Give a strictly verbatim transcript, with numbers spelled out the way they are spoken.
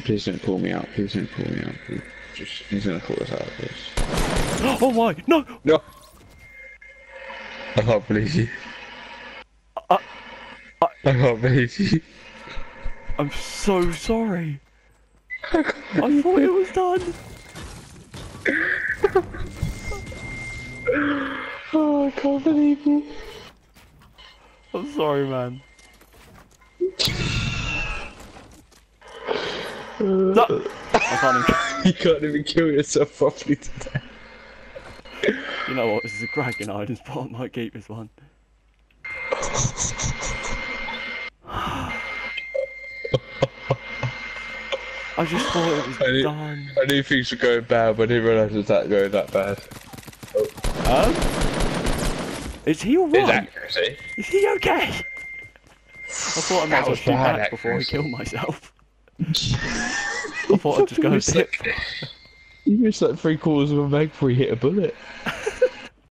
please don't call me out. Please don't call me out. Please. Just, he's gonna call us out, please. Oh my, no! No! I can't believe you. I, I, I can't believe you. I'm so sorry. I thought it was done. Oh, I can't believe you. I'm sorry, man. No. I can't even... You can't even kill yourself properly today. You know what? This is a cracking hiding spot. I might keep this one. I just thought it was I knew, done. I knew things were going bad, but I didn't realise it was that going that bad. Oh. Um? Is he alright? His accuracy. Is he okay? I thought I might as well shoot back before I kill myself. I thought I'd just go dip. You missed like three quarters of a meg before you hit a bullet.